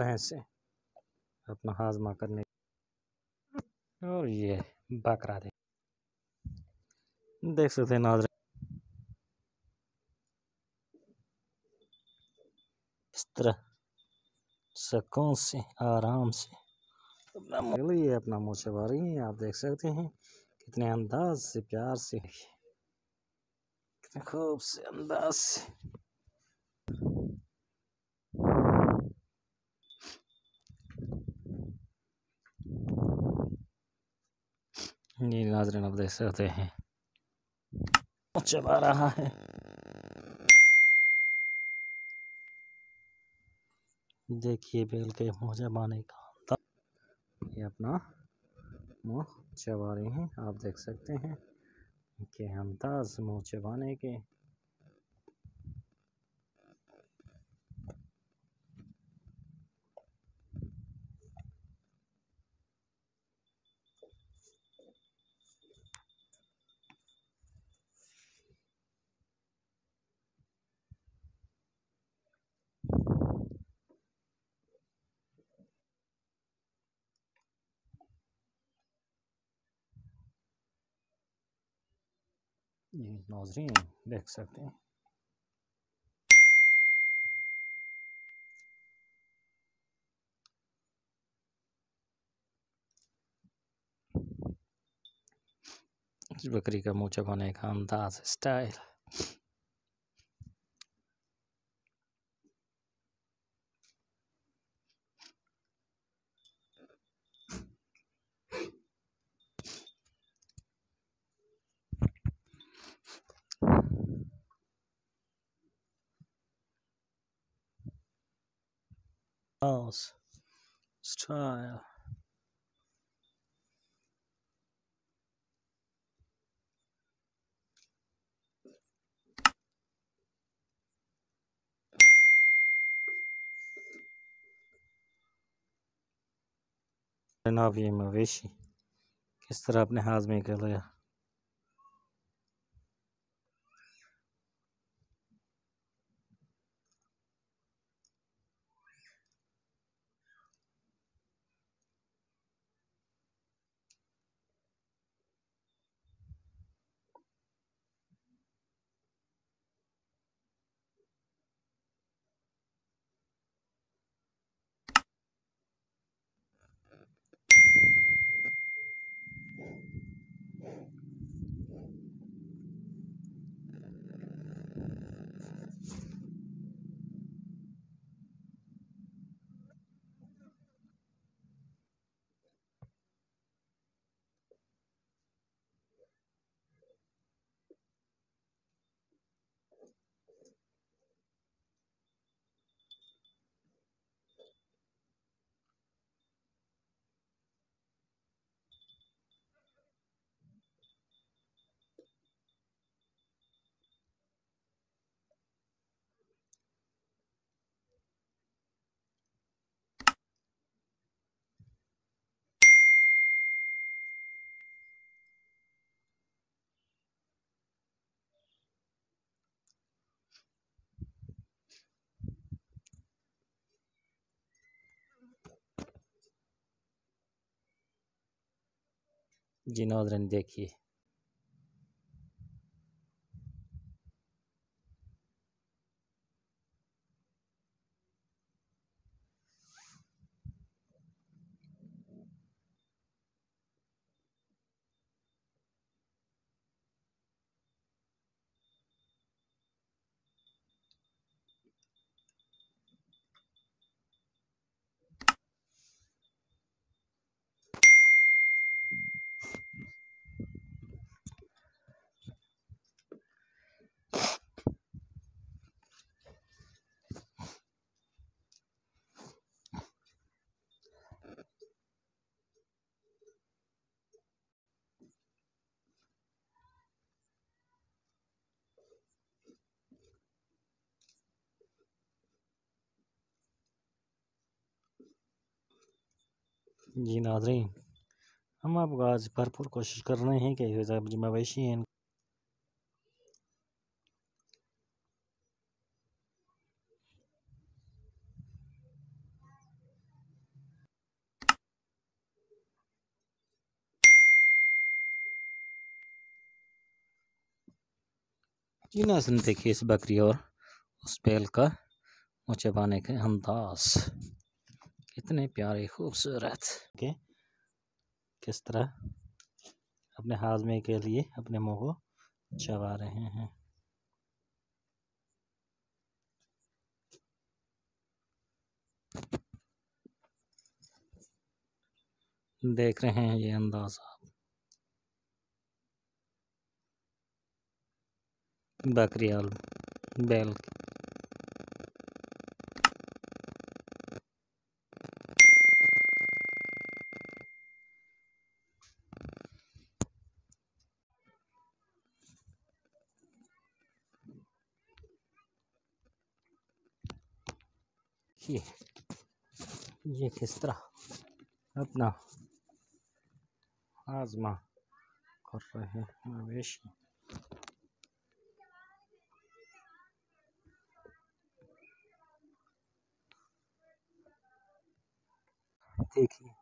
भैंसें अपना हाजमा करने, और ये बकरा देख सकते हैं नाज़रीन इस तरह सुकून से आराम से ये अपना मुँह चबा रही हैं। आप देख सकते हैं कितने अंदाज से, प्यार से, कितने खूब से अंदाज से। ये नाज़रीन आप देख सकते हैं मुँह चबा रहा है। देखिए बैल के मुँह चबाने का अंदाज, ये अपना मुँह चबा रहे हैं। आप देख सकते हैं कि अंदाज मुँह चबाने के। ये नाज़रीन देख सकते हैं इस बकरी का मुँह चबाने का अंदाज, स्टाइल। स्टाइल। जनाब ये मवेशी किस तरह अपने हाथ में कर लिया। जी नाज़रीन देखिए जी नाज़रीन हम आपको आज भरपूर कोशिश कर रहे हैं कि जो मवेशी हैं जी नाज़रीन, देखिए इस बकरी और उस बैल का मुँह चबाने के अंदाज कितने प्यारे खूबसूरत के किस तरह अपने हाजमे के लिए अपने मुंह को चबा रहे हैं। देख रहे हैं ये अंदाज आप। बकरी और बैल ये किस तरह अपना आजमा कर रहे हैं मवेशी। देखिए